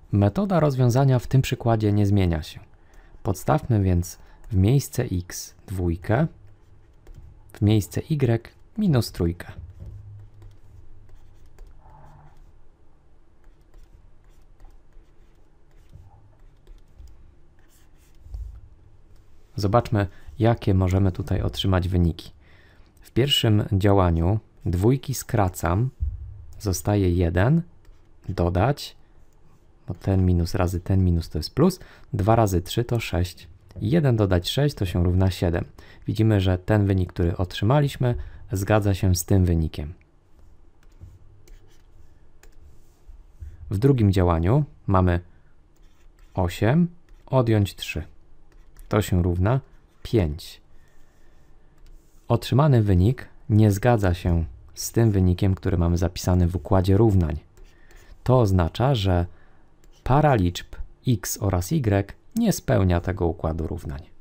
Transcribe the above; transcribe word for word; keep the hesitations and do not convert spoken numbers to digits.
Metoda rozwiązania w tym przykładzie nie zmienia się. Podstawmy więc w miejsce x dwójkę, w miejsce y minus trójkę. Zobaczmy, jakie możemy tutaj otrzymać wyniki. W pierwszym działaniu dwójki skracam, zostaje jeden, dodać, bo ten minus razy ten minus to jest plus, dwa razy trzy to sześć. jeden dodać sześć to się równa siedem. Widzimy, że ten wynik, który otrzymaliśmy, zgadza się z tym wynikiem. W drugim działaniu mamy osiem, odjąć trzy. To się równa pięć. Otrzymany wynik nie zgadza się z tym wynikiem, który mamy zapisany w układzie równań. To oznacza, że para liczb x oraz y nie spełnia tego układu równań.